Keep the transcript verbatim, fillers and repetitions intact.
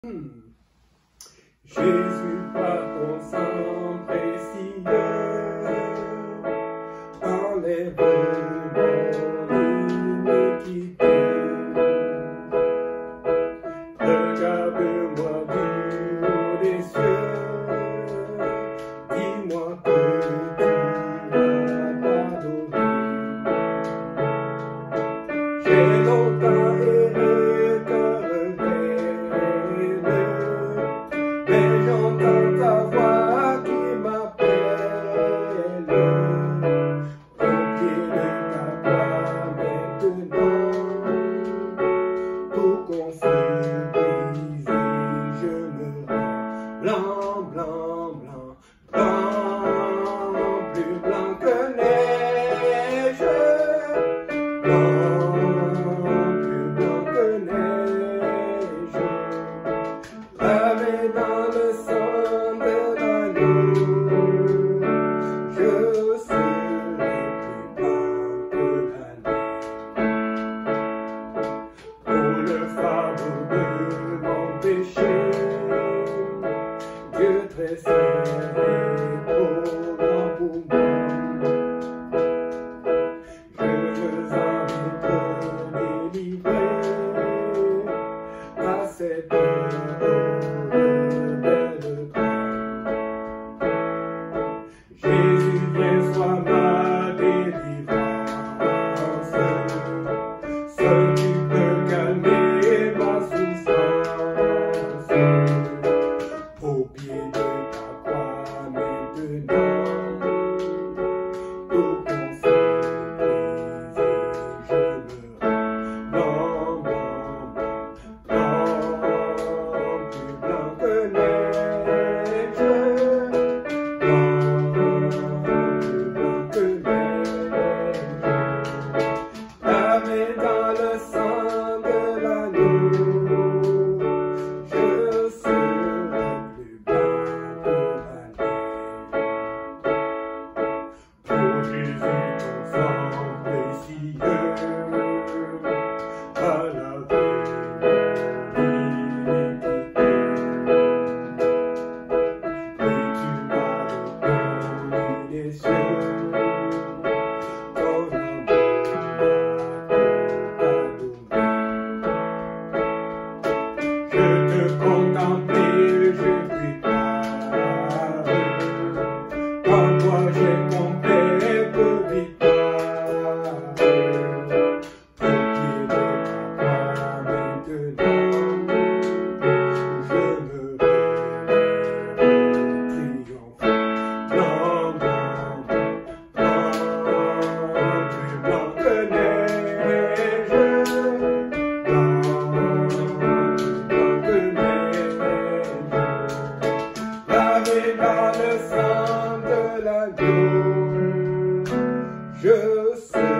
Hmm. Jésus, par ton sang précieux, enlève mon iniquité. Regarde-moi du haut des cieux, dis-moi que tu m'as pardonné. J'ai longtemps erré cœur vaine, mais j'entends ta voix qui m'appelle au pied de ta croix maintenant. Tout confus, brisé, je me rends blanc, blanc, blanc, blanc, plus blanc que neige, blanc, plus blanc que neige, lavé dans le sang de l'agneau, je serai plus blanc que la neige. Pour le fardeau de mon péché, Dieu très saint est trop grand pour moi. Je veux en être délivré à cette heure belle grâce. Jésus, viens, sois ma délivrance. Seul tu peux calmer ma souffrance. Au pied de ta croix maintenant, tout confus, brisé, je me rends blanc, blanc, blanc, plus blanc que neige, blanc, plus blanc que neige, lavé dans le sang de l'agneau, je serai plus blanc que la neige. Pour Jésus, ton sang précieux a lavé mon iniquité. Oui, tu m'as répandu les cieux, ton amour m'a pardonné. Je te contemplais, je pris part. En toi j'ai complète victoire. Au pied de ta croix maintenant, je me réveille triomphant. Blanc, blanc, blanc, plus blanc que neige, blanc, plus blanc que neige, lavé dans le sang de l'agneau, je sais.